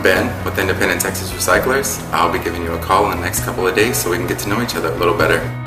Ben with Independent Texas Recyclers. I'll be giving you a call in the next couple of days so we can get to know each other a little better.